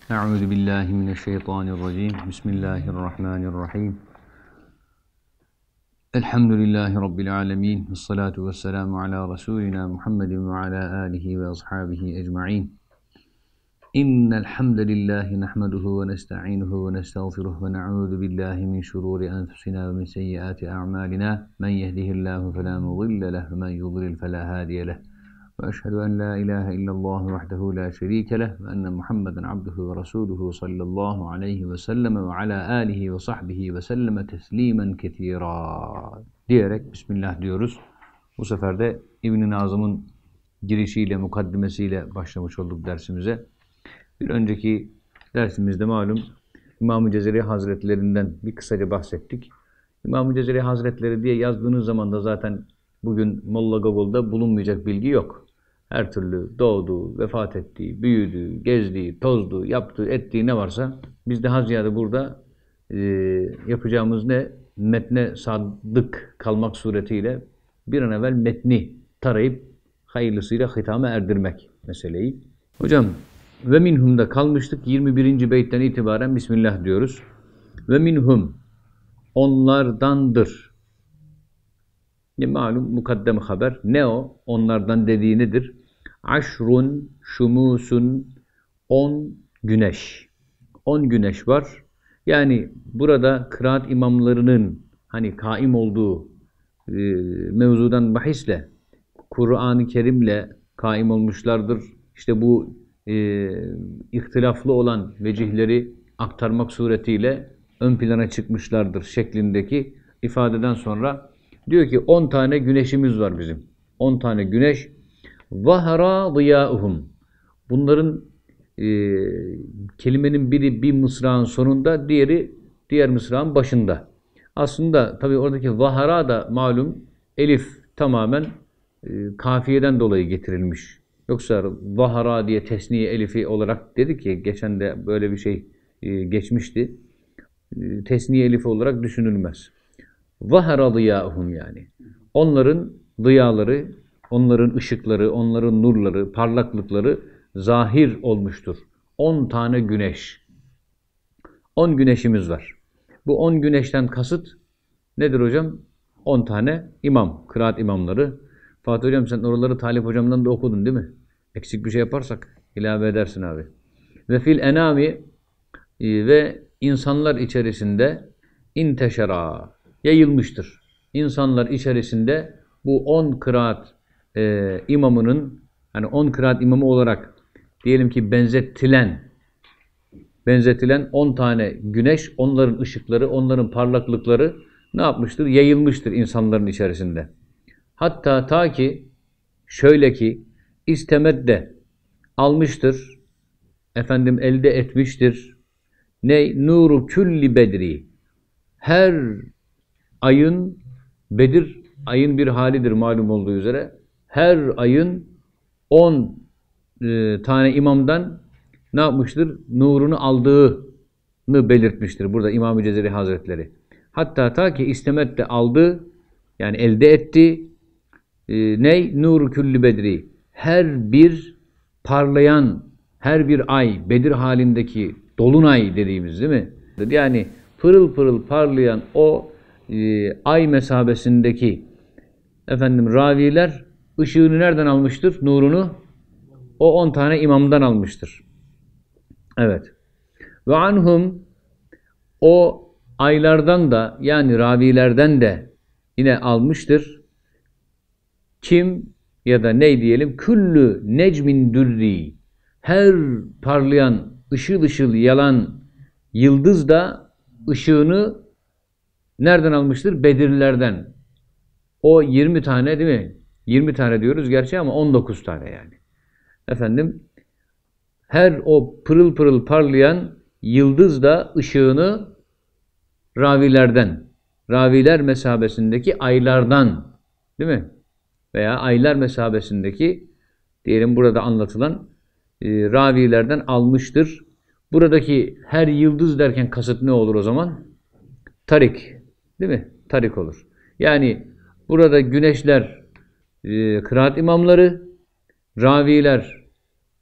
Euzu billahi mineşşeytanirracim. Bismillahirrahmanirrahim. Elhamdülillahi rabbil alamin. Vessalatu vesselamu ala resulina Muhammedin ve ala alihi ve ashabihi ecmaîn. İnnel hamdelellahi nahmeduhu ve nestainuhu ve nestağfiruhu ve na'ûzu billahi min şurûri enfusina ve min seyyiâti a'mâlinâ. Men yehdihillahu felâ mudille leh ve men yudlil felâ hâdiye leh. Ve eşhedü en la ilahe illallah vahdehu la şerike leh ve enne Muhammeden abduhu ve resuluhu sallallahu aleyhi ve selleme ve ala alihi ve sahbihi ve selleme teslimen ketira diyerek Bismillah diyoruz. Bu sefer de İbn-i Nazım'ın girişiyle, mukaddimesiyle başlamış olduk dersimize. Bir önceki dersimizde malum İmam-ı Cezeri Hazretlerinden bir kısaca bahsettik. İmam-ı Cezeri Hazretleri diye yazdığınız zaman da zaten bugün Molla Google'da bulunmayacak bilgi yok. Her türlü doğduğu, vefat ettiği, büyüdüğü, gezdiği, tozduğu, yaptığı, ettiği ne varsa biz daha ziyade burada yapacağımız ne? Metne sadık kalmak suretiyle bir an evvel metni tarayıp hayırlısıyla hitama erdirmek meseleyi. Hocam ve minhum'da kalmıştık. 21. beytten itibaren Bismillah diyoruz. Ve minhum onlardandır. Malum mukaddem haber. Ne o? Onlardan dediği nedir? Aşrun şumusun 10 güneş. 10 güneş var. Yani burada kıraat imamlarının hani kaim olduğu mevzudan bahisle Kur'an-ı Kerim'le kaim olmuşlardır. İşte bu ihtilaflı olan vecihleri aktarmak suretiyle ön plana çıkmışlardır şeklindeki ifadeden sonra diyor ki 10 tane güneşimiz var bizim. 10 tane güneş. Vahara ziyâuhum. Bunların kelimenin biri bir mısrağın sonunda, diğeri diğer mısrağın başında. Aslında tabii oradaki vahara da malum elif tamamen kafiyeden dolayı getirilmiş. Yoksa vahara diye tesniye elifi olarak dedi ki geçen de böyle bir şey geçmişti. Tesniye elifi olarak düşünülmez. Vahara ziyâuhum yani. Onların ziyaları, onların ışıkları, onların nurları, parlaklıkları zahir olmuştur. 10 tane güneş. 10 güneşimiz var. Bu 10 güneşten kasıt nedir hocam? 10 tane imam, kıraat imamları. Fatih hocam sen oraları Talip hocamdan da okudun değil mi? Eksik bir şey yaparsak ilave edersin abi. Ve fil enami ve insanlar içerisinde inteşera yayılmıştır. İnsanlar içerisinde bu 10 kıraat imamının, hani 10 kıraat imamı olarak diyelim ki benzetilen 10 tane güneş, onların ışıkları, onların parlaklıkları ne yapmıştır? Yayılmıştır insanların içerisinde. Hatta ta ki şöyle ki istemedde almıştır, efendim elde etmiştir. Ne? Nuru külli bedri. Her ayın, Bedir ayın bir halidir malum olduğu üzere. Her ayın 10 tane imamdan ne yapmıştır? Nurunu aldığını belirtmiştir burada İmam-ı Cezeri Hazretleri. Hatta ta ki istemette aldı, yani elde etti. Ne? Nuru külli bedri. Her bir parlayan, her bir ay, Bedir halindeki dolunay dediğimiz değil mi? Yani pırıl pırıl parlayan o ay mesabesindeki raviler ışığını nereden almıştır? Nurunu o 10 tane imamdan almıştır. Evet. Ve anhum o aylardan da yani ravilerden de yine almıştır. Kim ya da ne diyelim? Küllü necmin dürri. Her parlayan, ışıl ışıl yalan yıldız da ışığını nereden almıştır? Bedirlilerden. O 20 tane değil mi? 20 tane diyoruz gerçi ama 19 tane yani. Her o pırıl pırıl parlayan yıldız da ışığını ravilerden, raviler mesabesindeki aylardan değil mi? Veya aylar mesabesindeki diyelim burada anlatılan ravilerden almıştır. Buradaki her yıldız derken kasıt ne olur o zaman? Tarik. Değil mi? Tarik olur. Yani burada güneşler kıraat imamları, raviler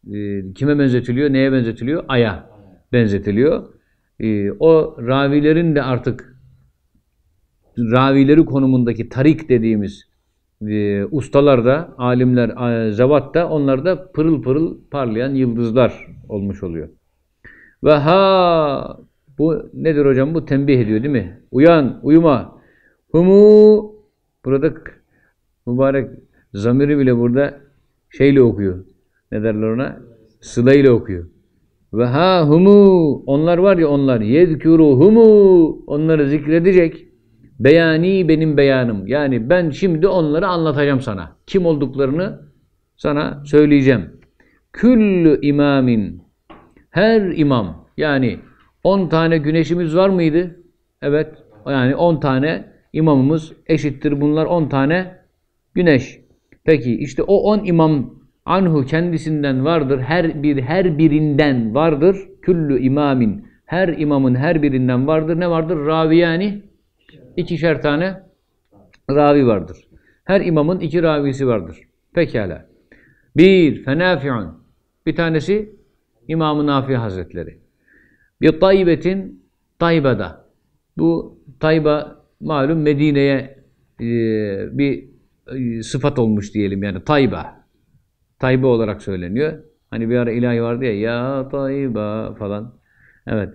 kime benzetiliyor? Neye benzetiliyor? Ay'a benzetiliyor. O ravilerin de artık ravileri konumundaki tarik dediğimiz ustalar da, alimler, zevat da, onlar da pırıl pırıl parlayan yıldızlar olmuş oluyor. Ve ha, bu nedir hocam? Bu tembih ediyor değil mi? Uyan, uyuma. Humu, burada mübarek zamiri bile burada şeyle okuyor. Ne derler ona? Sıla ile okuyor. Ve ha humu, onlar var ya onlar, yezkuruhumu, onları zikredecek. Beyani, benim beyanım. Yani ben şimdi onları anlatacağım sana. Kim olduklarını sana söyleyeceğim. Küllü imamin, her imam, yani 10 tane güneşimiz var mıydı? Evet. Yani 10 tane imamımız eşittir. Bunlar 10 tane güneş. Peki işte o 10 imam anhu, kendisinden vardır. Her birinden vardır. Küllü imamin, her imamın her birinden vardır. Ne vardır? Raviyani, 2'şer tane ravi vardır. Her imamın 2 ravisi vardır. Pekala. Bir fenafi'un, bir tanesi İmam-ı Nafi Hazretleri. Bir tayyibetin, Tayba'da. Bu Tayba malum Medine'ye bir sıfat olmuş diyelim, yani Tayba. Tayba olarak söyleniyor. Hani bir ara ilahi vardı ya, ya Tayba falan. Evet.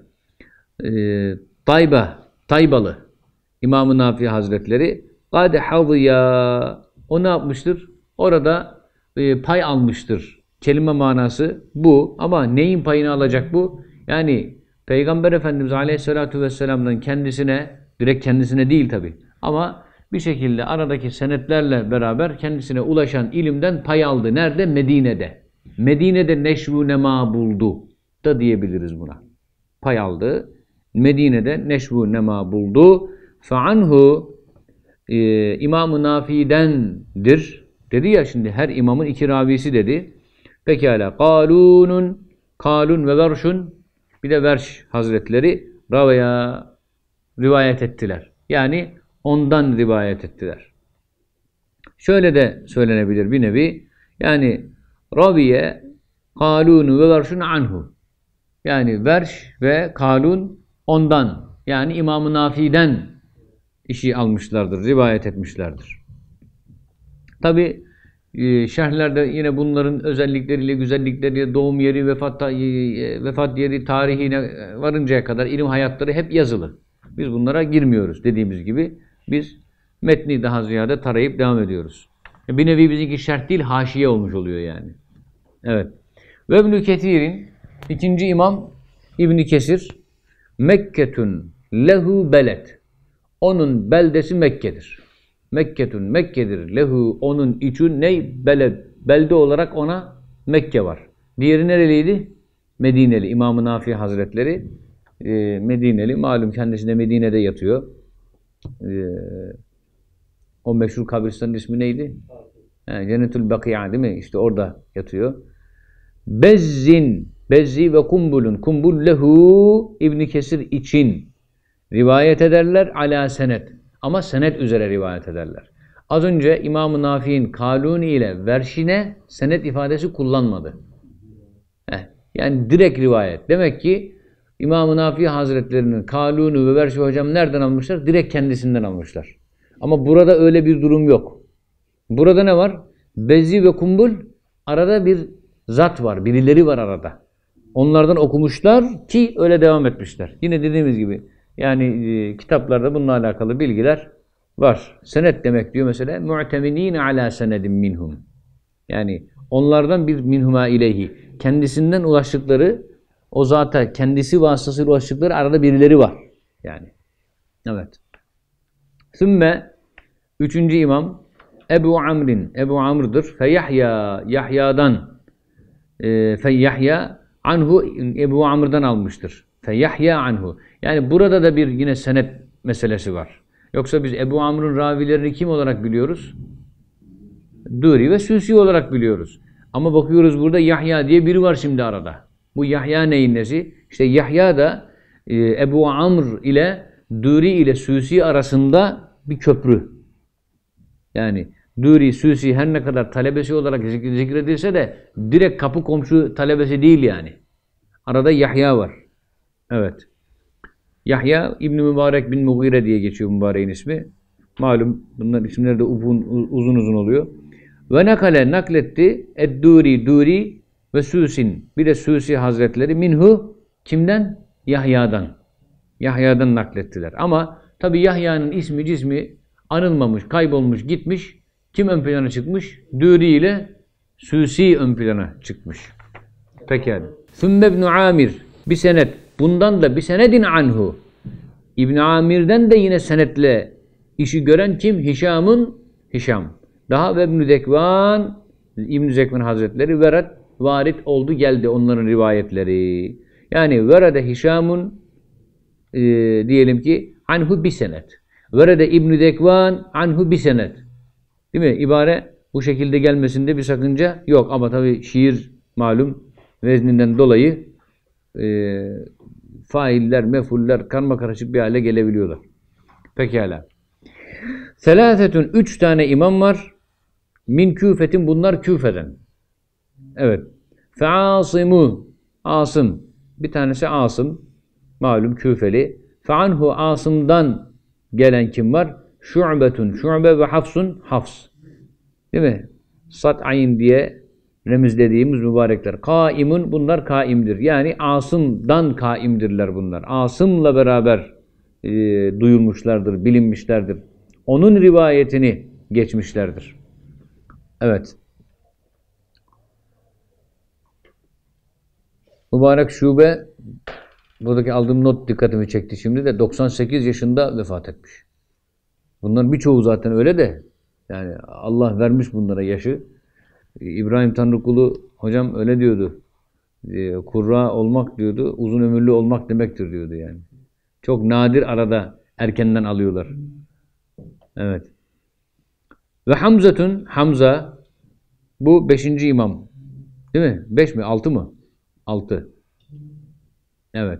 Taybalı İmam-ı Nafi Hazretleri قَدْ حَظِيَا, o ne yapmıştır? Orada pay almıştır. Kelime manası bu. Ama neyin payını alacak bu? Yani Peygamber Efendimiz Aleyhisselatü Vesselam'dan kendisine, direkt kendisine değil tabi, ama bir şekilde aradaki senetlerle beraber kendisine ulaşan ilimden pay aldı. Nerede? Medine'de. Medine'de neşvu nema buldu da diyebiliriz buna. Pay aldı. Medine'de neşvu nema buldu. Fe'anhu, İmam-ı Nafi'dendir. Dedi ya şimdi, her imamın 2 ravisi dedi. Pekala. Kalun ve Verşun, bir de Verş Hazretleri rivayet ettiler. Yani ondan rivayet ettiler. Şöyle de söylenebilir bir nevi. Yani Raviye Kalun ve Verşun anhu. Yani Verş ve Kalun ondan. Yani İmam-ı Nafi'den işi almışlardır, rivayet etmişlerdir. Tabi şerhlerde yine bunların özellikleriyle, güzellikleriyle, doğum yeri, vefat yeri, tarihine varıncaya kadar ilim hayatları hep yazılı. Biz bunlara girmiyoruz dediğimiz gibi. Biz metni daha ziyade tarayıp devam ediyoruz. Bir nevi bizimki şerh değil, haşiye olmuş oluyor yani. Evet. Ve İbn-i Kesir'in, ikinci imam İbn-i Kesir, Mekketun lehu beled. Onun beldesi Mekke'dir. Mekketun, Mekke'dir. Lehu, onun için ney? Beled. Belde olarak ona Mekke var. Diğeri nereliydi? Medineli. İmam-ı Nafi Hazretleri Medineli. Malum kendisi de Medine'de yatıyor. O meşhur kabristanın ismi neydi? Cennetül Baki'a değil mi? İşte orada yatıyor. Bezzi ve kumbulun. Kumbul lehu, İbn Kesir için rivayet ederler ala senet. Ama senet üzere rivayet ederler. Az önce İmam-ı Nafi'nin Kaluni ile Verşine senet ifadesi kullanmadı. Yani direkt rivayet. Demek ki İmam-ı Nafi Hazretlerinin Kaluni ve Verşi hocam nereden almışlar? Direkt kendisinden almışlar. Ama burada öyle bir durum yok. Burada ne var? Bezzi ve kumbul, arada bir zat var. Birileri var arada. Onlardan okumuşlar ki öyle devam etmişler. Yine dediğimiz gibi. Yani kitaplarda bununla alakalı bilgiler var. Senet demek diyor mesela. Mu'teminîne alâ senedin minhum. Yani onlardan bir minhuma ileyhi. Kendisinden ulaştıkları, o zata kendisi vasıtasıyla ulaştıkları arada birileri var. Yani. Evet. Sümme, 3. imam Ebu Amr'in. Ebu Amr'dır. Feyahya, Yahya'dan. Feyahya anhu, Ebu Amr'dan almıştır. Feyahya anhu. Yani burada da bir yine senet meselesi var. Yoksa biz Ebu Amr'ın ravilerini kim olarak biliyoruz? Duri ve Süsi olarak biliyoruz. Ama bakıyoruz burada Yahya diye biri var şimdi arada. Bu Yahya neyin nesi? İşte Yahya da Ebu Amr ile Duri ile Süsi arasında bir köprü. Yani Duri, Süsi her ne kadar talebesi olarak zikredilse de direkt kapı komşu talebesi değil yani. Arada Yahya var. Evet. Yahya İbn Mübarek bin Mughire diye geçiyor mübareğin ismi. Malum bunların isimleri de uzun uzun oluyor. Ve nakletti Ed-Duri, Duri ve Süsin. Bir de Süsi Hazretleri minhu kimden? Yahya'dan. Yahya'dan naklettiler. Ama tabi Yahya'nın ismi cismi anılmamış, kaybolmuş, gitmiş. Kim ön plana çıkmış? Duri ile Süsi ön plana çıkmış. Pekala. Sümme ibn Amir bir senet. Bundan da bir senedin anhu. İbn Amir'den de yine senetle işi gören kim? Hişam. Daha ve İbn Zekvan, İbn Zekvan Hazretleri varit oldu geldi onların rivayetleri. Yani verede Hişamun diyelim ki anhu bir senet. Verede İbn Zekvan anhu bir senet. Değil mi? İbare bu şekilde gelmesinde bir sakınca yok. Ama tabii şiir malum vezninden dolayı failler, mefuller karmakarışık bir hale gelebiliyorlar. Pekala. Selâsetun 3 tane imam var. Min Küfetin bunlar Küfe'den. Evet. Fe'asimu Asım. Bir tanesi Asım. Malum Küfeli. Fe'anhu Asım'dan gelen kim var? Şu'betun. Şu'be ve Hafs. Değil mi? Sat'ayn diye remizlediğimiz mübarekler. Kaimun bunlar kaimdir. Yani Asım'dan kaimdirler bunlar. Asım'la beraber duyulmuşlardır, bilinmişlerdir. Onun rivayetini geçmişlerdir. Evet. Mübarek Şube, buradaki aldığım not dikkatimi çekti şimdi de 98 yaşında vefat etmiş. Bunların birçoğu zaten öyle de yani Allah vermiş bunlara yaşı. İbrahim Tanrıkulu hocam öyle diyordu. Kurra olmak diyordu, uzun ömürlü olmak demektir diyordu yani. Çok nadir arada erkenden alıyorlar. Evet. Ve Hamza bu 5. imam. Değil mi? 5 mi? 6 mı? 6. Evet.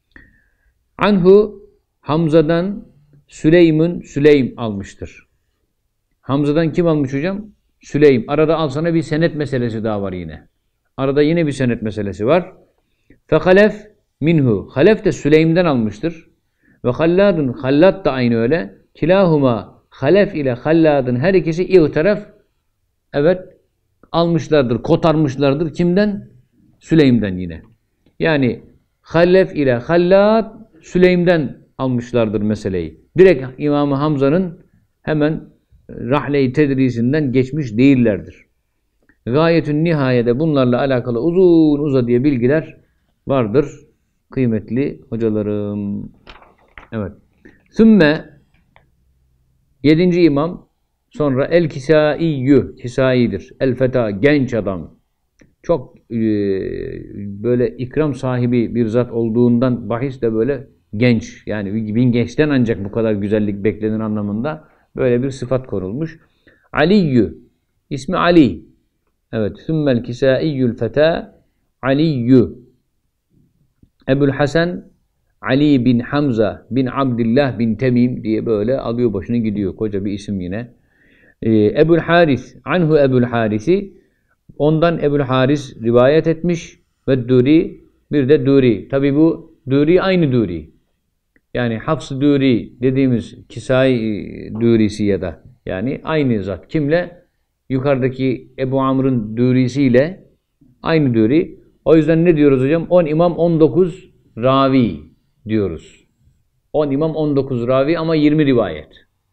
Anhu Hamza'dan Süleym almıştır. Hamza'dan kim almış hocam? Süleym. Arada al sana bir senet meselesi daha var yine. Arada yine bir senet meselesi var. Fehalef minhu. Halef de Süleym'den almıştır. Ve Hallad da aynı öyle. Kilahuma Halef ile Hallad'ın her ikisi ihtaraf evet almışlardır, kotarmışlardır. Kimden? Süleym'den yine. Yani Halef ile Hallad Süleym'den almışlardır meseleyi. Direkt İmam-ı Hamza'nın hemen rahle-i tedrisinden geçmiş değillerdir. Gayetün nihayede bunlarla alakalı uzun uzadıya bilgiler vardır. Kıymetli hocalarım. Evet. Sümme 7. imam sonra El-Kisaiyyü Kisai'dir. El-Feta genç adam. Çok böyle ikram sahibi bir zat olduğundan bahis de böyle genç. Yani bin gençten ancak bu kadar güzellik beklenir anlamında böyle bir sıfat konulmuş. Aliyyü ismi Ali. Evet. Sümmel Kisaiyyül Feta Aliyyü. Ebul Hasan Ali bin Hamza bin Abdullah bin Temim diye böyle alıyor başını gidiyor. Koca bir isim yine. Ebul Haris. Anhu Ebul Haris'i. Ondan Ebul Haris rivayet etmiş. Ve Duri. Bir de Duri. Tabi bu Duri aynı Duri. Yani Hafs-ı Duri dediğimiz Kisai Duri'si ya da yani aynı zat. Kimle? Yukarıdaki Ebu Amr'ın Duri'siyle aynı Duri. O yüzden ne diyoruz hocam? 10 imam 19 ravi diyoruz. 10 imam 19 ravi ama 20 rivayet.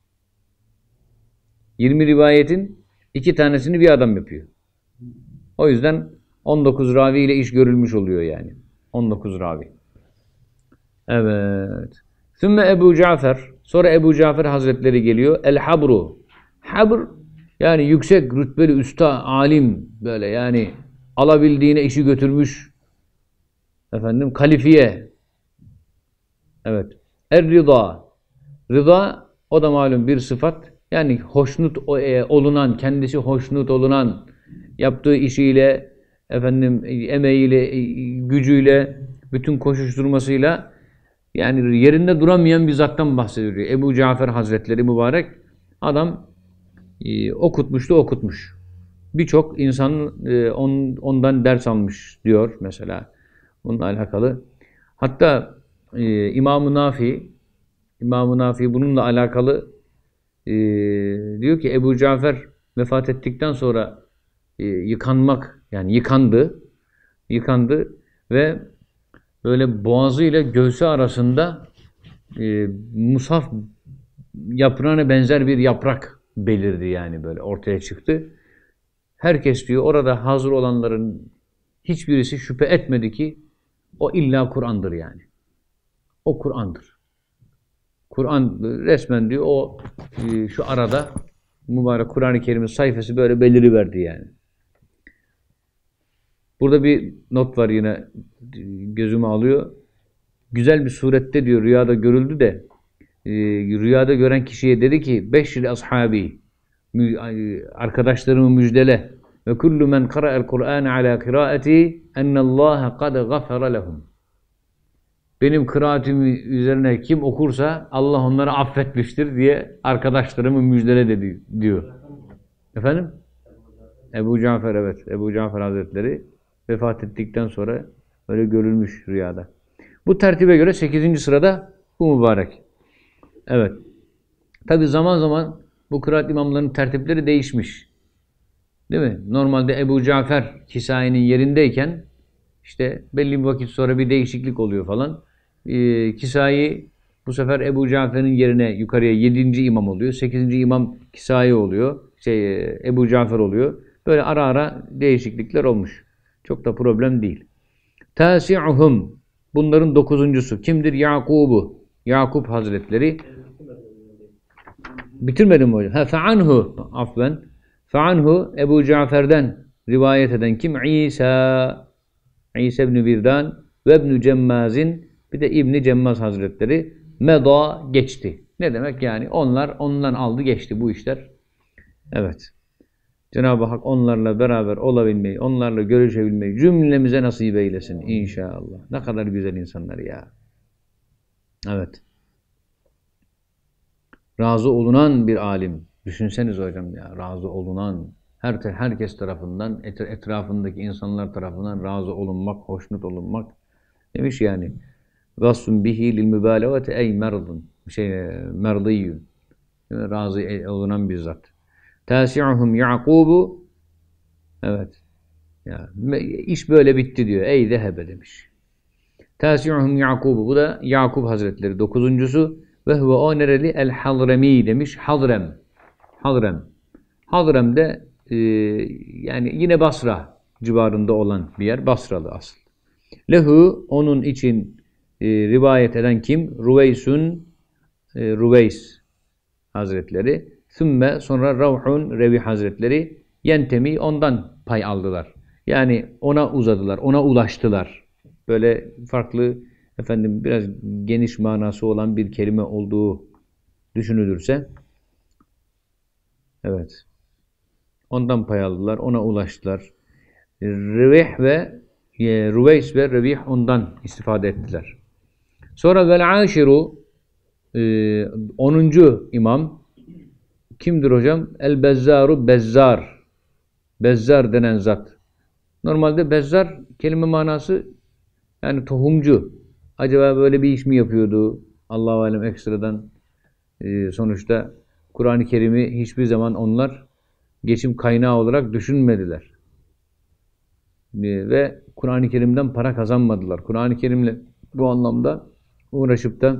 20 rivayetin 2 tanesini bir adam yapıyor. O yüzden 19 ravi ile iş görülmüş oluyor yani. 19 ravi. Evet. Sümme Ebu Cafer. Sonra Ebu Cafer Hazretleri geliyor. El-Habru. Habr yani yüksek rütbeli usta, alim böyle yani alabildiğine işi götürmüş. Efendim kalifiye. Evet. Er-Rıza. Rıza o da malum bir sıfat. Yani hoşnut olunan, kendisi hoşnut olunan, yaptığı işiyle, efendim emeğiyle, gücüyle, bütün koşuşturmasıyla yani yerinde duramayan bir zattan bahsediyor. Ebu Cafer Hazretleri mübarek adam okutmuş. Birçok insan ondan ders almış diyor mesela. Bununla alakalı. Hatta İmam-ı Nafi bununla alakalı diyor ki Ebu Cafer vefat ettikten sonra yıkandı ve böyle boğazı ile göğsü arasında musaf yaprağına benzer bir yaprak belirdi, yani böyle ortaya çıktı. Herkes diyor orada hazır olanların hiçbirisi şüphe etmedi ki o illa Kur'an'dır yani. O Kur'an'dır. Kur'an resmen diyor o şu arada mübarek Kur'an-ı Kerim'in sayfası böyle beliriverdi yani. Burada bir not var yine gözüme alıyor. Güzel bir surette diyor rüyada görüldü de rüyada gören kişiye dedi ki beşir ashabi arkadaşlarımı müjdele ve kullu men qara'al Kur'an ala kıraati ennallaha kad gafara lehum. Benim kıraatim üzerine kim okursa Allah onları affetmiştir diye arkadaşlarımı müjdele dedi diyor. Efendim? Ebu Cafer, evet. Ebu Cafer Hazretleri vefat ettikten sonra öyle görülmüş rüyada. Bu tertibe göre 8. sırada bu mübarek. Evet. Tabi zaman zaman bu kıraat imamlarının tertipleri değişmiş. Değil mi? Normalde Ebu Cafer Kisai'nin yerindeyken işte belli bir vakit sonra bir değişiklik oluyor falan. Kisai bu sefer Ebu Cafer'in yerine yukarıya 7. imam oluyor. 8. imam Kisai oluyor. Ebu Cafer oluyor. Böyle ara ara değişiklikler olmuş. Çok da problem değil. Tasi'uhum. Bunların 9.'su. Kimdir? Yakub'u. Yakup Hazretleri. Bitirmedim mi hocam? Fe'anhu. Afven. Fe'anhu Ebu Cafer'den rivayet eden kim? İsa ibn Birdan ve ibn Cemmaz'in, bir de İbn Cemmaz Hazretleri meda geçti. Ne demek yani? Ondan aldı geçti bu işler. Evet. Cenab-ı Hak onlarla beraber olabilmeyi, onlarla görüşebilmeyi cümlemize nasip eylesin inşallah. Ne kadar güzel insanlar ya. Evet. Razı olunan bir alim. Düşünseniz hocam ya, razı olunan, herkes tarafından, etrafındaki insanlar tarafından razı olunmak, hoşnut olunmak demiş yani. Vasfun bihi lil mübalağati ey merdun. Merdiyyun. Razı olunan bir zat. Tasi'uhum Yakubu. Evet. Ya, iş böyle bitti diyor. Ey zehebe demiş. Tasi'uhum Yakubu. Bu da Yakup Hazretleri 9.'su. Ve huve o nereli? El-Hadremi demiş. Hadrem de yani yine Basra civarında olan bir yer. Basralı asıl. Lehu onun için rivayet eden kim? Ruveys Hazretleri. Sümme sonra Ravhun Revi Hazretleri yentemi ondan pay aldılar. Yani ona uzadılar, ona ulaştılar. Böyle farklı biraz geniş manası olan bir kelime olduğu düşünülürse evet. Ondan pay aldılar, ona ulaştılar. Ruveys ve Revih ondan istifade ettiler. Sonra vel-aşiru 10. imam kimdir hocam? El-Bezzaru Bezzar. Bezzar denen zat. Normalde Bezzar kelime manası yani tohumcu. Acaba böyle bir iş mi yapıyordu? Allahu alem ekstradan sonuçta Kur'an-ı Kerim'i hiçbir zaman onlar geçim kaynağı olarak düşünmediler. Ve Kur'an-ı Kerim'den para kazanmadılar. Kur'an-ı Kerim'le bu anlamda uğraşıp da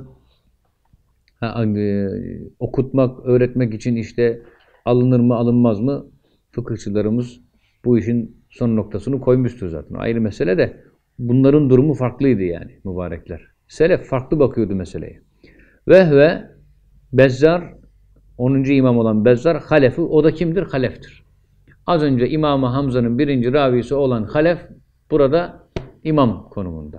okutmak, öğretmek için işte alınır mı alınmaz mı fıkıhçılarımız bu işin son noktasını koymuştur zaten. Ayrı mesele de bunların durumu farklıydı yani mübarekler. Selef farklı bakıyordu meseleye. Ve Bezzar 10. imam olan Bezzar halefi, o da kimdir? Haleftir. Az önce İmam-ı Hamza'nın 1. ravisi olan Halef burada imam konumunda.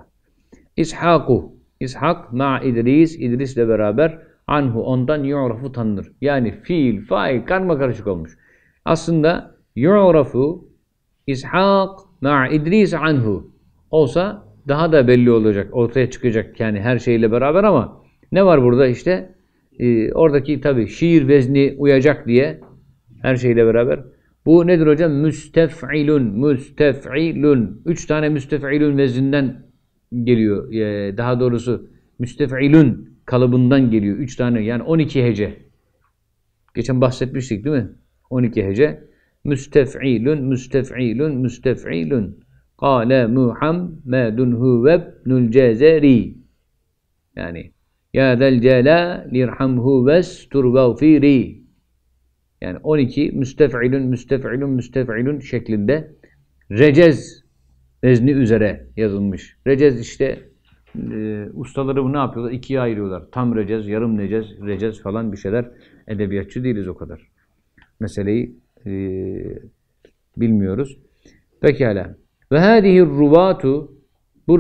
İshak ma İdris'le beraber anhu ondan yu'rafu tanınır. Yani fiil, fail karmakarışık olmuş. Aslında yu'rafu İshak ma İdris anhu olsa daha da belli olacak, ortaya çıkacak yani her şeyle beraber, ama ne var burada işte oradaki tabi şiir vezni uyacak diye Her şeyle beraber. Bu nedir hocam? Müstef'ilun, müstef'ilun. 3 tane müstef'ilun vezninden geliyor. Daha doğrusu müstef'ilun kalıbından geliyor. 3 tane yani 12 hece. Geçen bahsetmiştik değil mi? 12 hece. Müstef'ilun, müstef'ilun, müstef'ilun. Kâle Muhammedun huvebnul cezeri. Yani ya del celal irhamhu vestur vagfiri. Yani 12 müstef'ilun, müstef'ilun, müstef'ilun şeklinde recez vezni üzere yazılmış. Recez işte ustaları bu ne yapıyorlar? İkiye ayırıyorlar. Tam recez, yarım recez, recez falan bir şeyler. Edebiyatçı değiliz o kadar. Meseleyi bilmiyoruz. Pekala. Ve hâzihi ruvatu, bu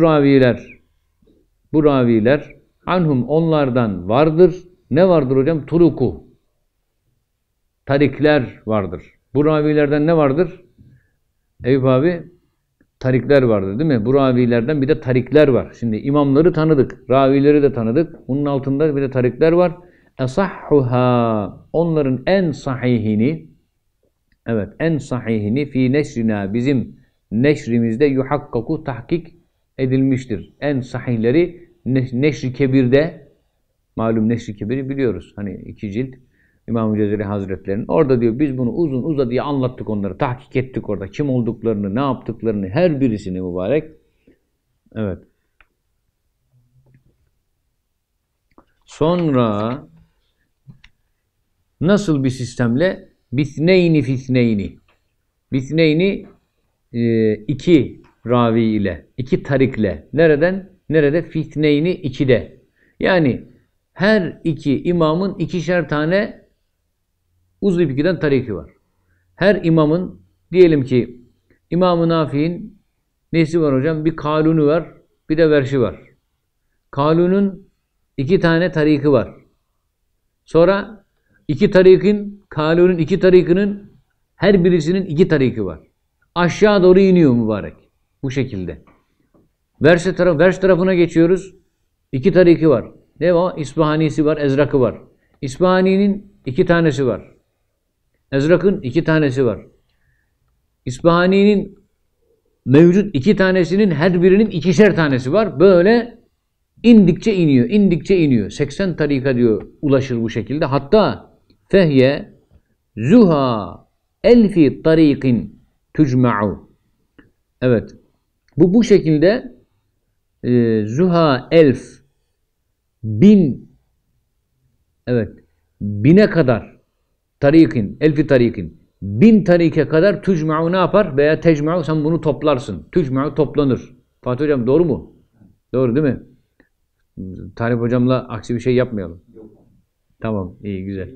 raviler anhum onlardan vardır. Ne vardır hocam? Turuku. Tarikler vardır. Bu ravilerden ne vardır? Eyüp abi, tarikler vardır değil mi? Bu ravilerden bir de tarikler var. Şimdi imamları tanıdık. Ravileri de tanıdık. Bunun altında bir de tarikler var. Esahhuha. Onların en sahihini, evet en sahihini fi neşrina, bizim neşrimizde yuhakkaku, tahkik edilmiştir. En sahihleri Neşr-i Kebir'de, malum Neşr-i Kebir'i biliyoruz. Hani 2 cilt İmam-ı Cezeri Hazretleri'nin. Orada diyor biz bunu uzun uzadıya anlattık onları. Tahkik ettik orada. Kim olduklarını, ne yaptıklarını, her birisini mübarek. Evet. Sonra nasıl bir sistemle? Bithneyni fitneyni. Bithneyni 2 ravi ile, 2 tarikle. Nereden? Nerede? Fitneyni 2'de. Yani her 2 imamın 2'şer tane uzun ipkiden tariki var. Her imamın, diyelim ki İmam-ı Nafi'nin nesi var hocam? Bir Kalun'u var, bir de Verşi var. Kalun'un 2 tane tariki var. Sonra 2 tarikin, Kalun'un 2 tarikinin her birisinin 2 tariki var. Aşağı doğru iniyor mübarek. Bu şekilde. Verş tarafına geçiyoruz. 2 tariki var. Ne var? İsbahani'si var, Ezrak'ı var. İsbahani'nin 2 tanesi var. Ezrak'ın 2 tanesi var. İsbahani'nin mevcut 2 tanesinin her birinin 2'şer tanesi var. Böyle indikçe iniyor, indikçe iniyor. 80 tarika diyor ulaşır bu şekilde. Hatta fehye zuha elfi tarikin tücma'u. Evet. Bu şekilde zuha elf 1000, evet 1000'e kadar tarikin, elfi tarikin 1000 tarike kadar tücma'u ne yapar? Veya tecma'u, sen bunu toplarsın. Tücma'u toplanır. Fatih hocam doğru mu? Doğru değil mi? Talip hocamla aksi bir şey yapmayalım. Tamam, iyi, güzel.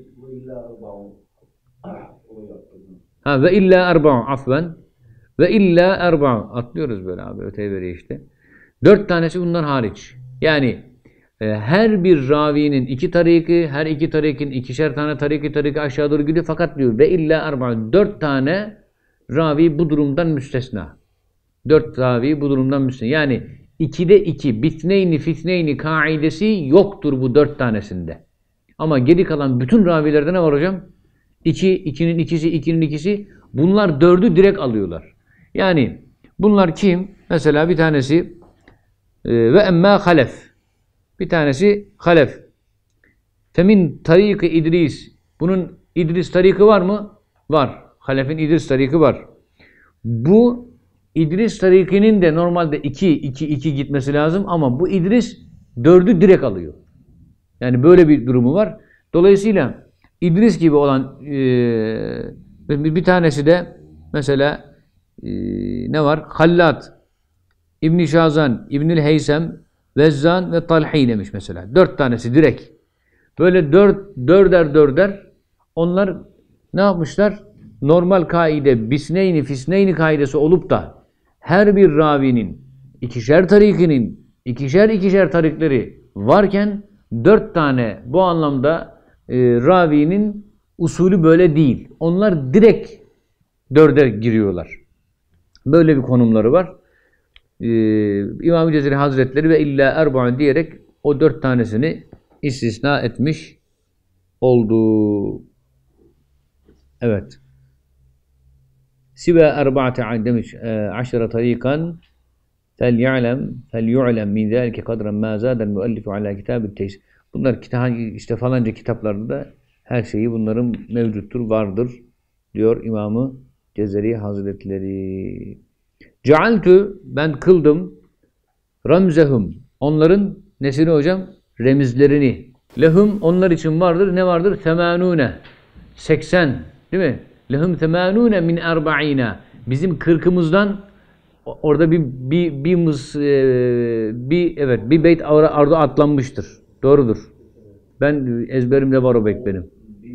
Ha, ve illa erba'u, afven. Ve illa erba'u. Atlıyoruz böyle abi, öteye veriyor işte. 4 tanesi bundan hariç. Yani her bir ravinin 2 tariki, her 2 tarikin 2'şer tane tariki aşağı doğru gidiyor. Fakat diyor ve illa erba'u. 4 tane ravi bu durumdan müstesna. 4 ravi bu durumdan müstesna. Yani 2'de 2 bitneyni fitneyni kaidesi yoktur bu 4 tanesinde. Ama geri kalan bütün ravilerde ne var hocam? 2, 2'nin ikisi, 2'nin ikisi. Bunlar 4'ü direkt alıyorlar. Yani bunlar kim? Mesela bir tanesi ve emmâ halef. Bir tanesi halef. Femin tariki İdris. Bunun İdris tariki var mı? Var. Halef'in İdris tariki var. Bu İdris tarikinin de normalde 2 gitmesi lazım ama bu İdris 4'ü direkt alıyor. Yani böyle bir durumu var. Dolayısıyla İdris gibi olan bir tanesi de mesela ne var? Hallat, İbn-i Şazan, İbn-i Heysem, Vezzan ve Talhi demiş mesela. 4 tanesi direkt. Böyle dörder onlar ne yapmışlar? Normal kaide bisneyni fisneyni kaidesi olup da her bir ravinin 2'şer tarikinin 2'şer tarikleri varken 4 tane bu anlamda ravinin usulü böyle değil. Onlar direkt 4'e giriyorlar. Böyle bir konumları var. İmam-ı Cezeri Hazretleri ve illa erba'un diyerek o 4 tanesini istisna etmiş oldu. Evet. Sive erba'ate demiş. Aşere tarikan فَلْيُعْلَمْ مِنْ ذَٰلِكَ قَدْرًا مَا زَادَ الْمُؤَلِّفُ عَلَى كِتَابِ التَّيْسِرِ. Bunlar işte falanca kitaplarında her şeyi bunların mevcuttur, vardır diyor İmam-ı Cezeri Hazretleri. Cealtü, ben kıldım, ramzehum, onların nesini hocam? Remizlerini. Lehum, onlar için vardır. Ne vardır? Semanune, 80, değil mi? Lehum semanune min erba'ina. Bizim 40'ımızdan orada bir beyt arada atlanmıştır. Doğrudur. Ben ezberimde var o beyt benim.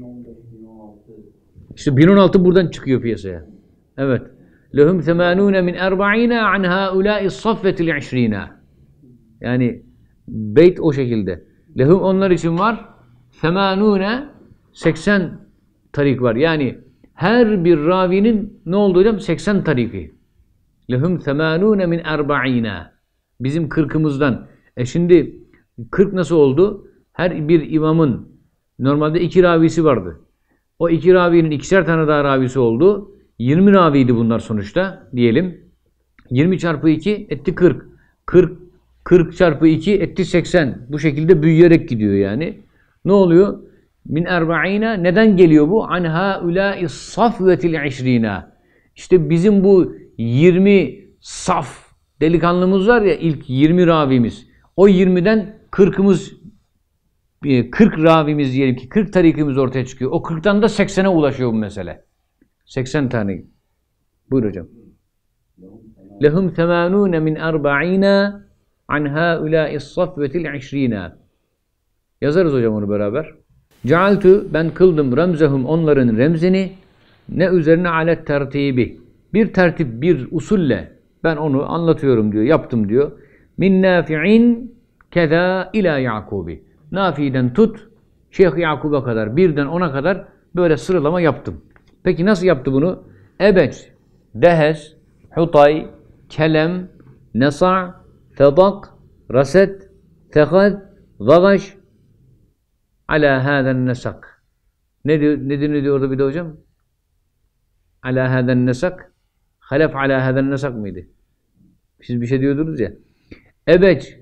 İşte 1016 buradan çıkıyor piyasaya. Evet. Lehum semanune min erba'ina an haula'i saffetil 20. Yani beyt o şekilde. Lehum, onlar için var. Semanune, 80 tarik var. Yani her bir ravinin ne oldu hocam? 80 tariki. Lehum semanune min erba'ina. Bizim 40'ımızdan. Şimdi 40 nasıl oldu? Her bir imamın normalde 2 ravisi vardı. O 2 ravinin 2'şer tane daha ravisi oldu. 20 raviydi bunlar sonuçta diyelim. 20 çarpı 2 etti 40. 40 çarpı 2 etti 80. Bu şekilde büyüyerek gidiyor yani. Ne oluyor? Min erba'ina. Neden geliyor bu? An haula'i safvetil 20. İşte bizim bu 20 saf delikanlımız var ya, ilk 20 ravimiz. O 20'den 40'ımız 40 ravimiz diyelim ki 40 tarikimiz ortaya çıkıyor. O 40'tan da 80'e ulaşıyor bu mesele. 80 tane. Buyur hocam. Lehum semanune min erba'ina an haula'i safvetil 20. Yazarız hocam onu beraber. Cealtü, ben kıldım, remzehum, onların remzini, ne üzerine alet tertibi. Bir tertip, bir usulle ben onu anlatıyorum diyor, yaptım diyor. Min nafi'in keza ila Yakubi. Nafi'den tut, Şeyh Yakub'a kadar, birden 10'a kadar böyle sıralama yaptım. Peki nasıl yaptı bunu? Ebeç, Dehes, Hutay, Kelem, Nesa', Fedak, Raset, Fekad, Zagaş, ala hâden nesak. Ne diyor orada bir de hocam? Ala hâden nesak. Halef ala hâden nesak mıydı? Siz bir şey diyordunuz ya. Ebeç,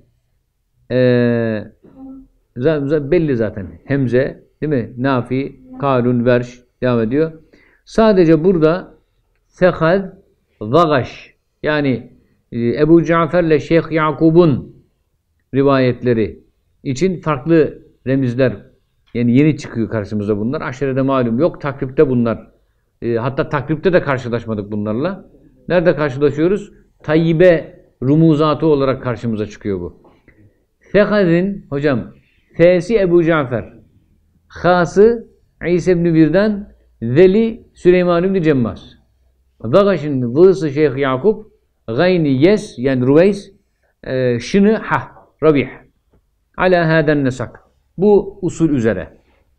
belli zaten. Hemze, değil mi? Nafi, Kalun, Verş devam ediyor. Sadece burada Fekad, Zagaş, yani Ebu Cafer'le Şeyh Yakub'un rivayetleri için farklı remizler, yani yeni çıkıyor karşımıza bunlar. Aşerede malum yok. Takripte bunlar. Hatta takripte de karşılaşmadık bunlarla. Nerede karşılaşıyoruz? Tayyibe rumuzatı olarak karşımıza çıkıyor bu. Fekad'in hocam F'si Ebu Cafer, H'sı İsa ibn Birdan, Zeli Süleyman ibn Cemmaz. Zagaş'ın Z'sı Şeyh Yakup, Gayni Yes yani Ruveys, Şını Ha Rabih. Ala hâden nesak. Bu usul üzere.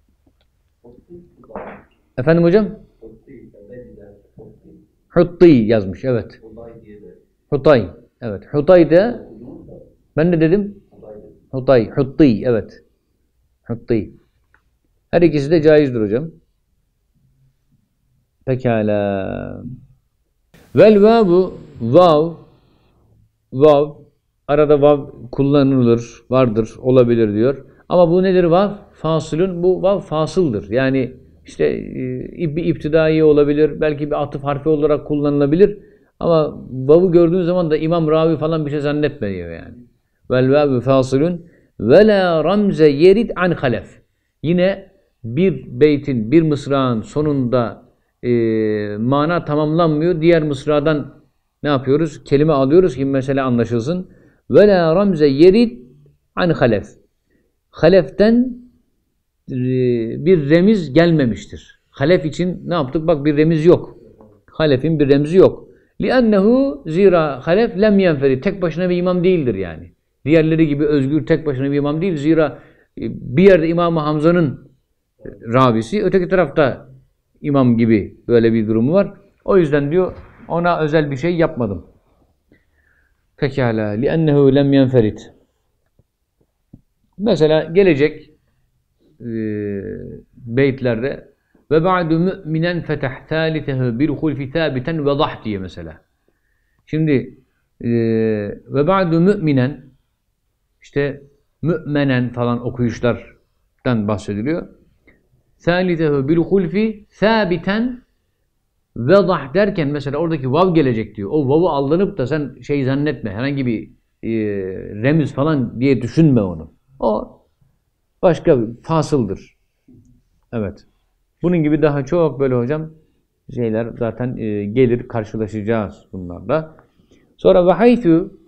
Efendim hocam? Hutti yazmış. Evet. Hutay. Evet. Hutay da ben de dedim. Hutay. Hutti. Evet. Hutti. Her ikisi de caizdir hocam. Pekala. Vel vavu vav arada vav kullanılır, vardır, olabilir diyor. Ama bu nedir vav? Fasılın. Bu vav fasıldır. Yani işte bir iptidai olabilir, belki bir atıf harfi olarak kullanılabilir. Ama vav'ı gördüğün zaman da imam ravi falan bir şey zannetmiyor yani. Vel vavu fasılun ve la ramze yerid an halef. Yine bir beytin, bir mısrağın sonunda mana tamamlanmıyor. Diğer mısradan ne yapıyoruz? Kelime alıyoruz ki mesele anlaşılsın. Ve la ramze yerid an halef. Haleften bir remiz gelmemiştir. Halef için ne yaptık? Bak bir remiz yok. Halefin bir remzi yok. لِأَنَّهُ zira halef lem yenferi. Tek başına bir imam değildir yani. Diğerleri gibi özgür tek başına bir imam değil. Zira bir yerde İmam-ı Hamza'nın ravisi, öteki tarafta imam gibi böyle bir durumu var. O yüzden diyor ona özel bir şey yapmadım. Pekala. لِأَنَّهُ lem yenferit. Mesela gelecek beytlerde ve ba'du mu'minen fetah thalithahu bil hulfi thabiten ve dah diye mesela. Şimdi ve ba'du mu'minen işte mü'menen falan okuyuşlardan bahsediliyor. Thalithahu bil hulfi thabiten ve dah derken mesela oradaki vav gelecek diyor. O vav'u aldanıp da sen şey zannetme. Herhangi bir remz falan diye düşünme onu. O başka bir fasıldır. Evet. Bunun gibi daha çok böyle hocam şeyler zaten gelir, karşılaşacağız bunlarla. Sonra ve haythu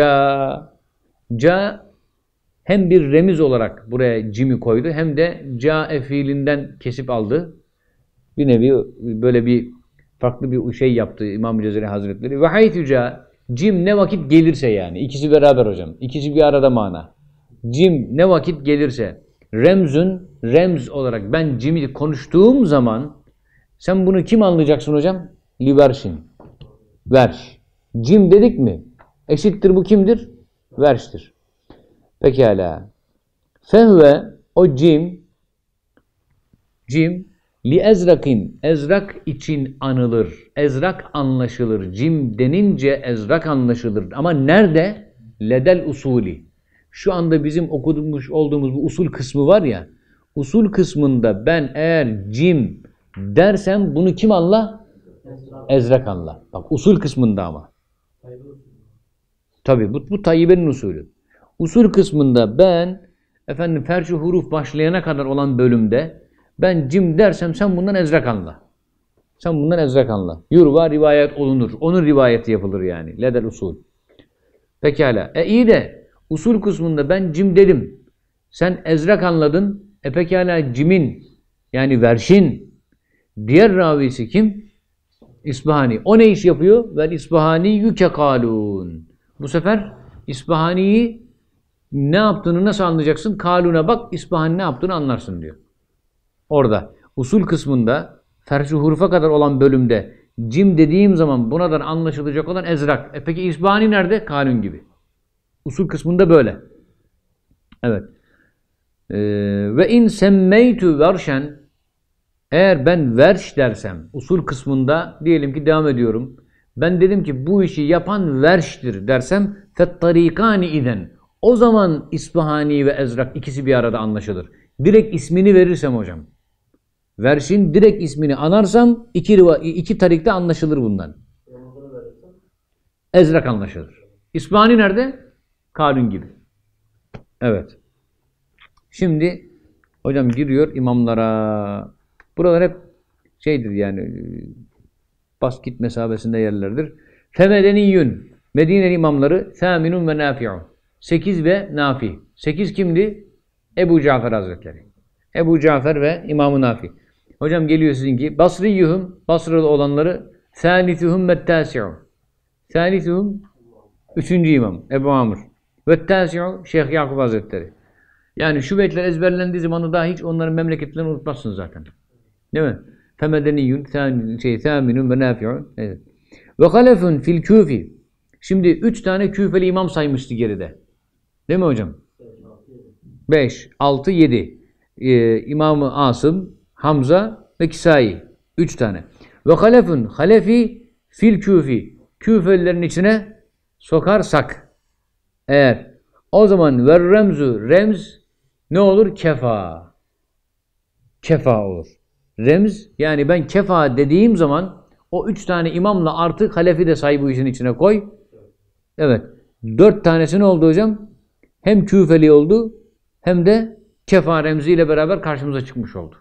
ca hem bir remiz olarak buraya cimi koydu hem de ca'e fiilinden kesip aldı. Bir nevi böyle bir farklı bir şey yaptı İmam-ı Cezeri Hazretleri. Ve haythu ca cim ne vakit gelirse yani. İkisi beraber hocam. İkisi bir arada mana. Cim ne vakit gelirse remz olarak ben cimi konuştuğum zaman sen bunu kim anlayacaksın hocam? Liverşin. Verş. Cim dedik mi? Eşittir bu kimdir? Verştir. Pekala. Fehve o cim li ezrakin ezrak için anılır. Ezrak anlaşılır. Cim denince ezrak anlaşılır. Ama nerede? Ledel usuli. Şu anda bizim okumuş olduğumuz bu usul kısmı var ya. Usul kısmında ben eğer cim dersem bunu kim anlar? Ezrak anlar. Bak usul kısmında ama. Tabi bu Tayyibe'nin usulü. Usul kısmında ben efendim ferş-i huruf başlayana kadar olan bölümde ben cim dersem sen bundan ezrak anla. Sen bundan ezrak anla. Yurva rivayet olunur. Onun rivayeti yapılır yani. Ledel usul. Pekala. İyi de usul kısmında ben cim dedim. Sen ezrak anladın. Pekala cimin yani verşin diğer ravisi kim? İsbahani. O ne iş yapıyor? Vel İsbahani yükekalun. Bu sefer İsbahani'yi ne yaptığını nasıl anlayacaksın? Kalun'a bak, İsbahani ne yaptığını anlarsın diyor. Orada usul kısmında ferş-i hurufa kadar olan bölümde cim dediğim zaman bunadan anlaşılacak olan ezrak. Peki İsbahani nerede? Kalun gibi. Usul kısmında böyle. Evet. Ve in semmeytu verşen eğer ben verş dersem usul kısmında diyelim ki devam ediyorum. Ben dedim ki bu işi yapan verştir dersem fettarikani iden. O zaman İsbahani ve ezrak ikisi bir arada anlaşılır. Direkt ismini verirsem hocam. Verşin direkt ismini anarsam iki tarikte anlaşılır bundan. Ezrak anlaşılır. İsbahani nerede? Kalun gibi. Evet. Şimdi hocam giriyor imamlara. Buralar hep şeydir yani basket mesabesinde yerlerdir. Femedeniyyün. Medine'nin imamları Thaminun ve Nafi'un. 8 ve Nafi. 8 kimdi? Ebu Cafer Hazretleri. Ebu Cafer ve İmam-ı Nafi. Hocam geliyor sizinki. Basriyyuhum. Basralı olanları Thalithuhum ve Tasi'un. Thalithuhum 3. imam Ebu Amr. Ve Tasi'un Şeyh Yakup Hazretleri. Yani şu beytler ezberlendiği zamanı daha hiç onların memleketlerini unutmazsınız zaten. Değil mi? Femedeniyyun, Thaminun ve Nafi'un. Evet. Ve halefun fil küfi. Şimdi 3 tane küfeli imam saymıştı geride. Değil mi hocam? 5, 6, 7. İmam-ı Asım, Hamza ve Kisai. 3 tane. Ve halefun, halefi fil küfi. Küfelilerin içine sokarsak. Eğer o zaman ver remz ne olur? Kefa. Kefa olur. Remz yani ben kefa dediğim zaman o 3 tane imamla artık halefi de say bu işin içine koy. Evet. 4 tanesi ne oldu hocam? Hem küfeli oldu hem de kefa remziyle beraber karşımıza çıkmış oldu.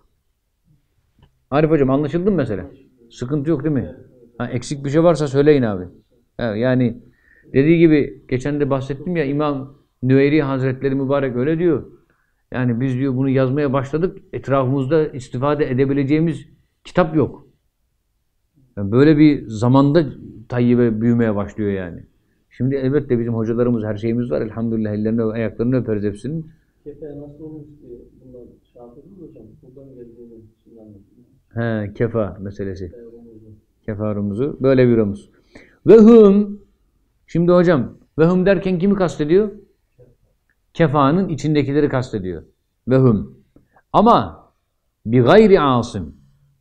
Arif hocam anlaşıldı mı mesele? Sıkıntı yok değil mi? Ha, eksik bir şey varsa söyleyin abi. Yani dediği gibi geçen de bahsettim ya İmam Nüveyri Hazretleri mübarek öyle diyor. Yani biz diyor bunu yazmaya başladık. Etrafımızda istifade edebileceğimiz kitap yok. Yani böyle bir zamanda Tayyibe büyümeye başlıyor yani. Şimdi elbette bizim hocalarımız, her şeyimiz var. Elhamdülillah ellerini ve ayaklarını öperiz hepsinin. Kefa'ya nasıl olmuş diye bundan şahit mı hocam? Buradan geldiğini şimdi He, anlatayım. kefa meselesi. Kefa rumuzu. Böyle bir rumuz. Ve hum. Şimdi hocam ve hum derken kimi kastediyor? Kefanın içindekileri kastediyor. Ve hum. Ama bi gayri asım.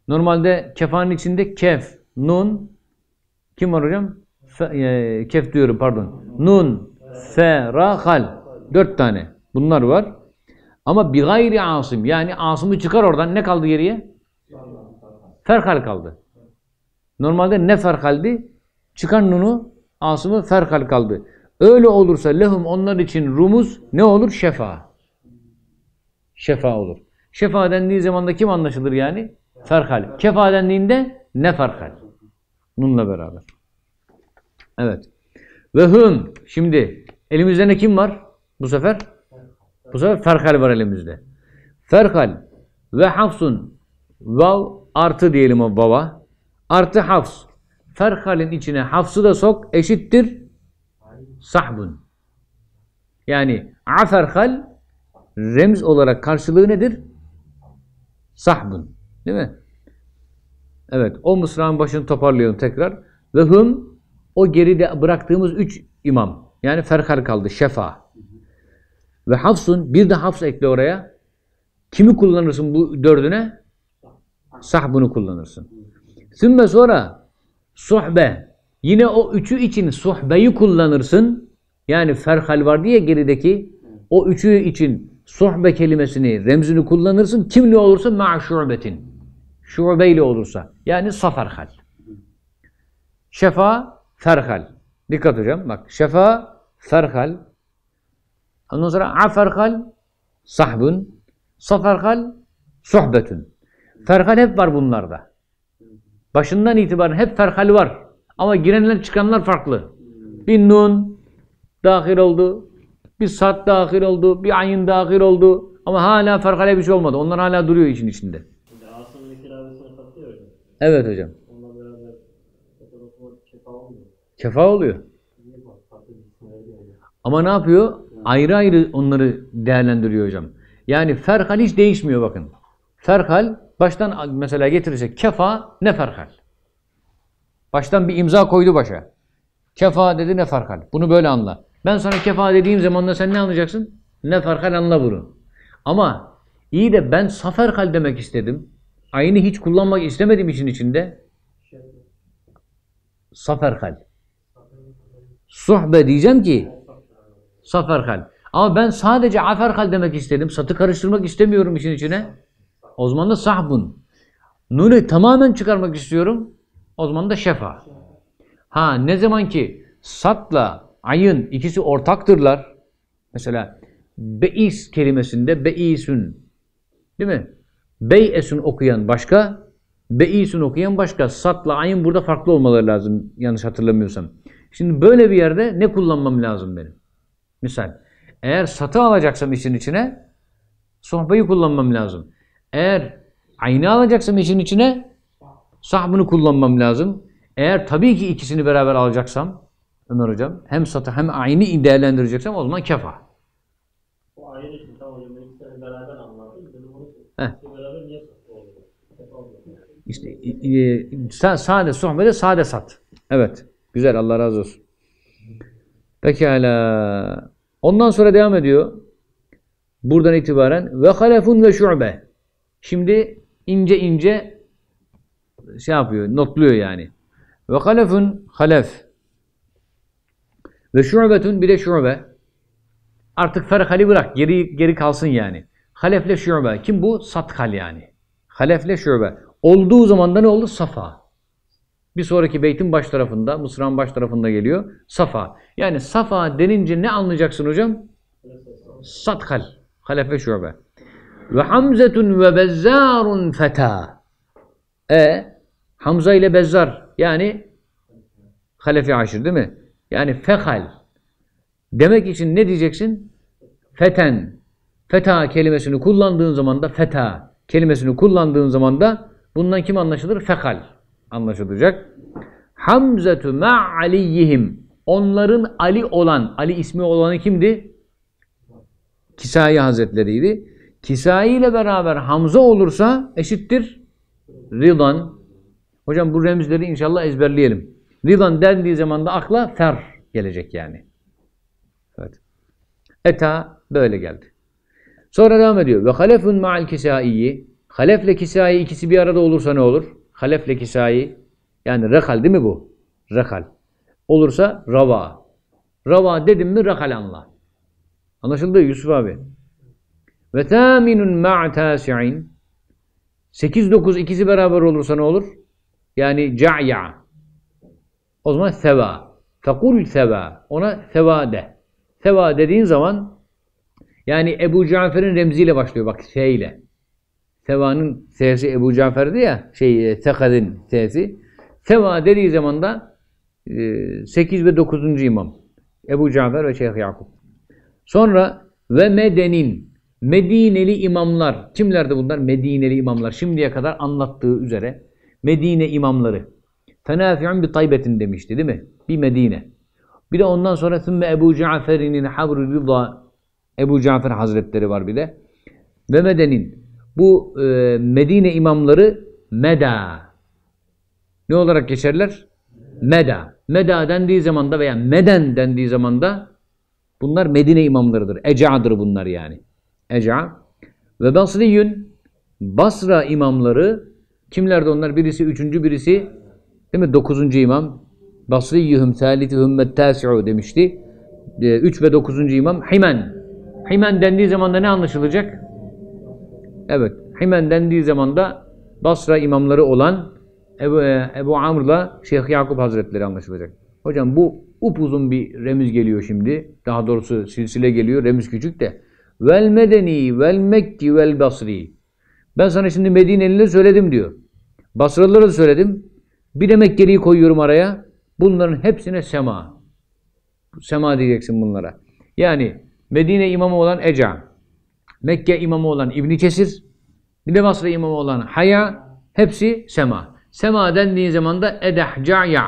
Normalde kefanın içinde kef, nun, kim var hocam? Kef diyorum pardon. Nun, fe, ra, hal. 4 tane. Bunlar var. Ama bi gayri asım. Yani asımı çıkar oradan. Ne kaldı geriye? Ferhal kaldı. Normalde ne ferhaldi? Çıkar nunu, asımı ferhal kaldı. Öyle olursa lehum onlar için rumuz ne olur? Şefa. Şefa olur. Şefa dendiği zaman da kim anlaşılır yani? Ferhal. Kefa dendiğinde ne ferhal. Nunla beraber. Evet. Ve hum. Şimdi elimizde ne kim var? Bu sefer ferhal var elimizde. Ferhal ve hafsun vav artı diyelim o baba. Artı hafs. Ferhalin içine hafsı da sok eşittir sahbun. Yani aferhal remz olarak karşılığı nedir? Sahbun. Değil mi? Evet. O mısranın başını toparlayalım tekrar. Ve hum o geride bıraktığımız 3 imam. Yani ferhal kaldı. Şefa. Ve hafsun bir de hafs ekle oraya. Kimi kullanırsın bu 4'üne? Sahbunu kullanırsın. Sümme sonra suhbe. Yine o 3'ü için suhbeyi kullanırsın. Yani ferhal var diye gerideki o 3'ü için suhbe kelimesini, remzini kullanırsın. Kimli olursa ma'a şu'betin. Şu'beyle olursa. Yani saferhal. Şefa, ferhal. Dikkat hocam. Bak. Şefa, ferhal. Ondan sonra aferhal, sahbun. Saferhal, suhbetun. Ferhal hep var bunlarda. Başından itibaren hep ferhal var. Ama girenler çıkanlar farklı. Bir nun dahil oldu. Bir sad dahil oldu. Bir ayin dahil oldu. Ama hala ferhale bir şey olmadı. Onlar hala duruyor için içinde. Asım'ın kirabesine katıyor hocam. Evet hocam. Onunla beraber kefa olmuyor. Kefa oluyor. Ama ne yapıyor? Ayrı ayrı onları değerlendiriyor hocam. Yani ferhal hiç değişmiyor bakın. Ferhal baştan mesela getirirsek kefa ne ferhal. Baştan bir imza koydu başa. Kefa dedi ne ferhal. Bunu böyle anla. Ben sana kefa dediğim zaman da sen ne anlayacaksın? Ne ferhal anla bunu. Ama iyi de ben saferhal demek istedim. Aynı hiç kullanmak istemedim işin içinde. Saferhal. Suhbe diyeceğim ki saferhal. Ama ben sadece aferhal demek istedim. Satı karıştırmak istemiyorum işin içine. O zaman da sahbun. Nunu tamamen çıkarmak istiyorum. O zaman da şefa. Ha ne zaman ki satla ayın ikisi ortaktırlar. Mesela beis kelimesinde beisün. Değil mi? Beyesun okuyan başka, beisün okuyan başka. Satla ayın burada farklı olmaları lazım yanlış hatırlamıyorsam. Şimdi böyle bir yerde ne kullanmam lazım benim? Misal eğer satı alacaksam işin içine sohbeyi kullanmam lazım. Eğer ayını alacaksam işin içine sahbını kullanmam lazım. Eğer tabii ki ikisini beraber alacaksam Ömer hocam hem satı hem ayını değerlendireceksem o zaman kefa. O ayın için tamam hocam. İkisini beraber anladım. Beraber niye satı oluyor? Kefa oluyor. İşte sade sohbede sade sat. Evet. Güzel Allah razı olsun. Pekala. Ondan sonra devam ediyor. Buradan itibaren ve halefun ve şu'be. Şimdi ince ince şey yapıyor, notluyor yani. Ve halefun halef. Ve şu'betun bir de şu'be. Artık ferhali bırak. Geri kalsın yani. Halefle şu'be. Kim bu? Sathal yani. Halefle şu'be. Olduğu zaman da ne oldu? Safa. Bir sonraki beytin baş tarafında, mısranın baş tarafında geliyor. Safa. Yani safa denince ne anlayacaksın hocam? Sathal. Halefe şube. Ve hamzetun ve bezzarun feta. Hamza ile bezzar. Yani halefi aşır değil mi? Yani fehal. Demek için ne diyeceksin? Feten. Feta kelimesini kullandığın zaman da feta kelimesini kullandığın zaman da bundan kim anlaşılır? Fehal anlaşılacak. Hamzetu ma'aliyihim. Onların Ali olan, Ali ismi olanı kimdi? Kisai Hazretleri'ydi. Kisai ile beraber Hamza olursa eşittir Rıdan. Hocam bu remzleri inşallah ezberleyelim. Rıdan dendiği zaman da akla fer gelecek yani. Evet. Eta böyle geldi. Sonra devam ediyor. Ve halefun ma'al kisaiyi. Halefle Kisai ikisi bir arada olursa ne olur? Halefle Kisai yani rekal değil mi bu? Rekal. Olursa rava. Rava dedim mi rekal anla. Anlaşıldı Yusuf abi. Ve tâminun ma'tâsi'in 8-9 ikisi beraber olursa ne olur? Yani ca'ya. O zaman seva. Fekul seva. Ona seva de. Seva dediğin zaman yani Ebu Cafer'in remziyle başlıyor. Bak şeyle. Seva'nın sesi Ebu Cafer'di ya. Sekad'in sesi. Seva dediği zaman da 8 ve 9. imam. Ebu Cafer ve Şeyh Yakup. Sonra ve Medenin. Medineli imamlar. Kimlerdi bunlar? Medineli imamlar. Şimdiye kadar anlattığı üzere Medine imamları. Fenafi'un bi Taybetin demişti değil mi? Bir Medine. Bir de ondan sonra Sümme Ebu Cafer'inin Habr-ı Rıza Ebu Cafer Hazretleri var bir de. Ve Medenin. Bu Medine imamları Meda. Ne olarak geçerler? Meda. Meda dendiği zamanda veya Meden dendiği zamanda bunlar Medine imamlarıdır. Eca'dır bunlar yani. Eca. Ve Basriyün. Basra imamları kimlerdi onlar? Birisi 3. birisi değil mi? 9. imam. Basriyühüm thalitühüm ve tâsi'u demişti. 3 ve 9. imam. Himen. Himen dendiği zaman da ne anlaşılacak? Evet. Himen dendiği zaman da Basra imamları olan Ebu Amr'la Şeyh Yakup Hazretleri anlaşılacak. Hocam bu upuzun bir remz geliyor şimdi. Daha doğrusu silsile geliyor. Remz küçük de. Vel Medeni vel Mekki vel Basri. Ben sana şimdi Medinelileri söyledim diyor. Basralıları da söyledim. Bir de Mekkeli'yi koyuyorum araya. Bunların hepsine sema. Sema diyeceksin bunlara. Yani Medine imamı olan Eca, Mekke imamı olan İbn Kesir, bir de Basra imamı olan Haya, hepsi sema. Sema dendiği zaman da edehca'ya.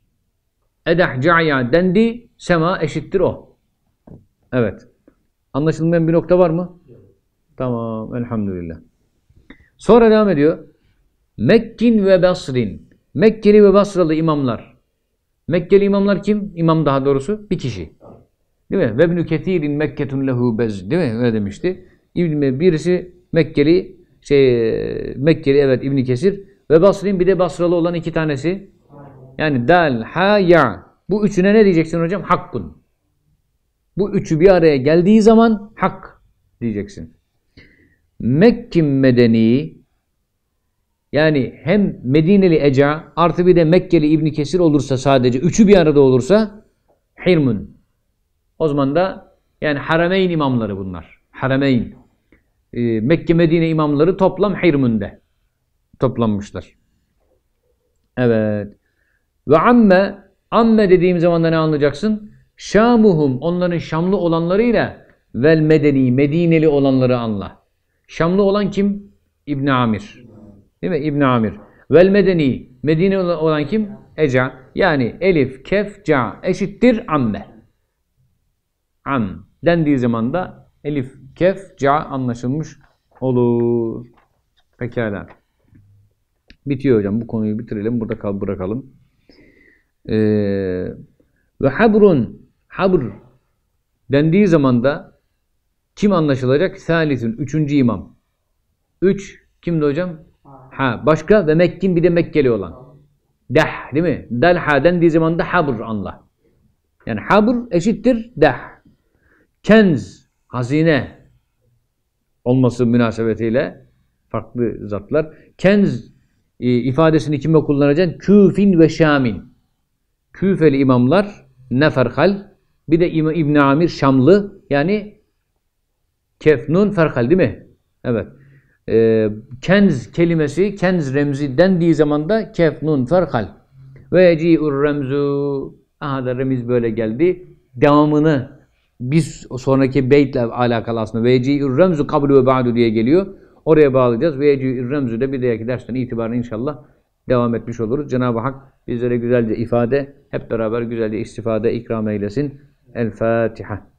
Edehca'ya dendi, sema eşittir o. Evet. Anlaşılmayan bir nokta var mı? Tamam, elhamdülillah. Sonra devam ediyor. Mekkin ve Basrin. Mekkeli ve Basralı imamlar. Mekkeli imamlar kim? İmam daha doğrusu bir kişi. Değil mi? Ve ibn-i Kethir'in Mekketun lehu bez. Değil mi? Öyle demişti. Birisi Mekkeli, Mekkeli evet İbn Kesir ve Basri'nin bir de Basralı olan 2 tanesi. Yani dal, ha, ya. Bu üçüne ne diyeceksin hocam? Hakkun. Bu üçü bir araya geldiği zaman hak diyeceksin. Mekkim Medeni yani hem Medineli Eca artı bir de Mekkeli İbn Kesir olursa sadece üçü bir arada olursa Hirmun. O zaman da yani Harameyn imamları bunlar. Harameyn. Mekke Medine imamları toplam Hirmun'de toplanmışlar. Evet. Ve amme dediğim zaman da ne anlayacaksın? Şamuhum onların Şamlı olanlarıyla vel Medeni Medineli olanları anla. Şamlı olan kim? İbn Amir. Değil mi? İbn Amir. Vel Medeni Medine olan kim? Eca. Yani elif, kef, ca eşittir amme. Am dendiği zaman da elif, kef, ca anlaşılmış olur. Pekala. Bitiyor hocam. Bu konuyu bitirelim. Burada bırakalım. Ve habrun. Habr dendiği zaman da kim anlaşılacak? Salisün. 3. imam. 3. Kimdi hocam? Ha. Başka ve Mekkin bir de Mekkeli olan. Dah. Değil mi? Dalha dendiği zaman da habr anla. Yani habr eşittir dah. Kenz. Hazine olması münasebetiyle farklı zatlar. Kenz ifadesini kime kullanacaksın? Küfin ve Şamin. Küfeli imamlar neferhal. Bir de İbn Amir Şamlı. Yani kefnun ferhal değil mi? Evet. Kenz kelimesi, kenz remzi dendiği zaman da kefnun ferhal. Ve yeci'ur remzu. Aha da remiz böyle geldi. Devamını biz sonraki beytle alakalı aslında. Ve yeci'ur remzu kablu ve ba'du diye geliyor. Oraya bağlayacağız. Ve yeci'ur remzu de bir dahaki dersten itibaren inşallah devam etmiş oluruz. Cenab-ı Hak bizlere güzelce ifade, hep beraber güzelce istifade ikram eylesin. El Fatiha.